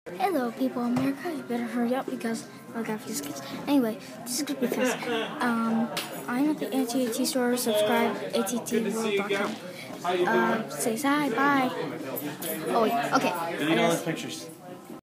Hello, people in America. You better hurry up because I got a few seconds. Anyway, this is gonna be fast. I'm at the AT&T store. Subscribe, attworld.com. Say hi, bye. Oh, wait, okay. Delete all the pictures.